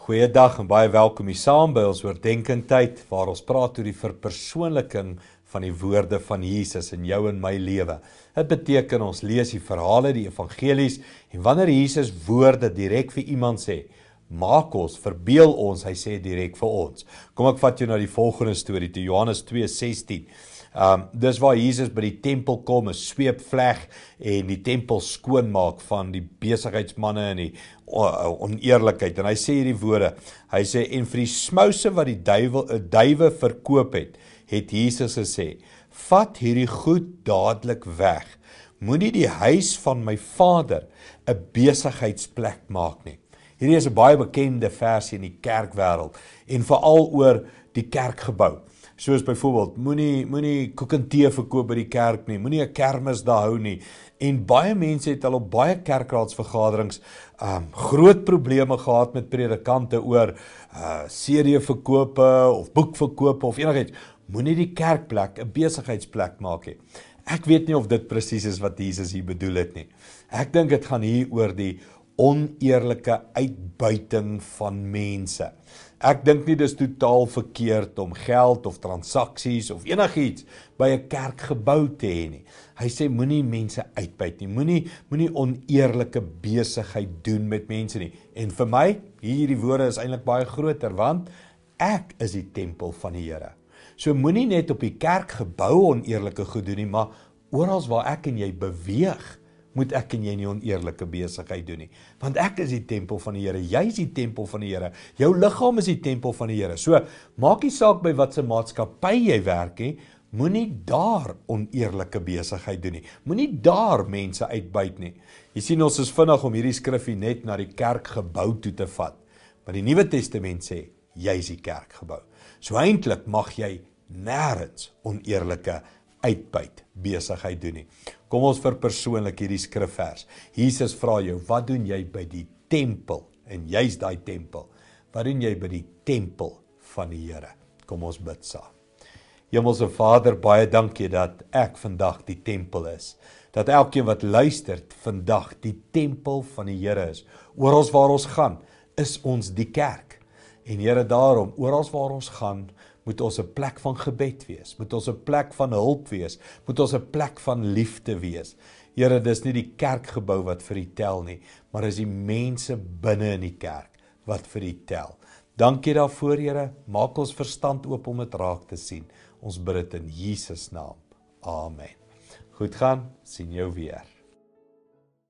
Goeiedag en baie welkom hier saam by ons oordenking tyd waar ons praat oor die verpersoonliking van die woorde van Jesus in jou en my lewe. Dit beteken ons lees die verhale, die evangelies en wanneer Jesus woorde direk vir iemand sê, maak ons, verbeel ons, hy sê direk vir ons. Kom ek vat jou na die volgende storie, toe Johannes 2:16. Dis waar Jesus by die tempel kom, 'n sweepvleg en die tempel skoonmaak van die besigheidsmanne en die oneerlikheid. En hy sê hierdie woorde, hy sê, en vir die smouse wat die duiwe verkoop het Jesus gesê, vat hierdie goed dadelik weg. Moenie die huis van my Vader 'n besigheidsplek maak nie. Hierdie is 'n baie bekende versie in die kerkwêreld en veral oor die kerkgebou. Soos byvoorbeeld, moenie koek en tee verkoop by die kerk nie, moenie 'n kermis daar hou nie. En baie mense het al op baie kerkraadsvergaderings groot probleme gehad met predikante oor CD-verkope of boekverkope of enigiets. Moenie die kerkplek 'n besigheidsplek maak nie. Ek weet nie of dit presies is wat Jesus hier bedoel het nie. Ek dink dit gaan hier oor die oneerlike uitbuiting van mense. Ek dink nie dis totaal verkeerd om geld of transaksies of enigiets by 'n kerkgebou te hê nie. Hy sê moenie mense uitbuit nie, moenie oneerlike besigheid doen met mense nie. En vir my, hierdie woorde is eintlik baie groter, want ek is die tempel van die Here. So moenie net op die kerkgebou oneerlike goed doen nie, maar oral waar ek en jy beweeg, moet ek en jy nie oneerlike besigheid doen nie. Want ek is die tempel van die Here, jy is die tempel van die Here, jou liggaam is die tempel van die Here. So, maak nie saak by wat se maatskappy jy werk nie, moenie daar oneerlike besigheid doen nie. Moenie daar mense uitbuit nie. Jy sien, ons is vinnig om hierdie skrifgie net na die kerkgebou toe te vat. Maar die Nuwe Testament sê, jy is die kerkgebou. So eintlik mag jy nêrens oneerlike uitbuit besigheid doen nie. Kom ons verpersoonlik hierdie skrifvers. Jesus vra jou, wat doen jy by die tempel? En jy's daai tempel. Wat doen jy by die tempel van die Here? Kom ons bid saam. Hemelse Vader, baie dankie dat ek vandag die tempel is. Dat elkeen wat luister vandag die tempel van die Here is. Oral waar ons gaan, is ons die kerk. En Here, daarom, oral waar ons gaan, moet ons 'n plek van gebed wees, moet ons 'n plek van hulp wees, moet ons 'n plek van liefde wees. Here, dis nie die kerkgebou wat vir U tel nie, maar is die mense binne in die kerk wat vir U tel. Dankie daarvoor, Here, maak ons verstand oop om dit raak te sien. Ons bid dit in Jesus naam. Amen. Goed gaan, sien jou weer.